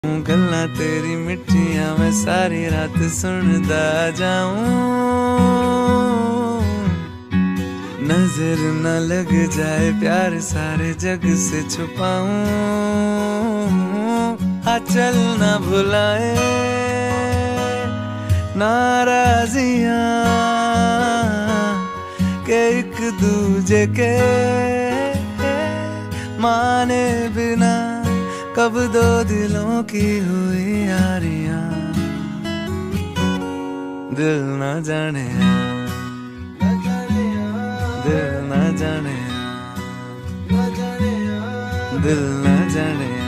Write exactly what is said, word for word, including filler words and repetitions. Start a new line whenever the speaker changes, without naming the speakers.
गल्लां तेरी मिठियां मैं सारी रात सुनदा जाऊं, नजर न लग जाए प्यार सारे जग से छुपाऊं। हाँ चल ना भुलाए नाराजियां के एक दूजे के माने बिना कब दो दिलों की हुई यारियां। दिल ना जाने दिल ना जाने दिल ना जाने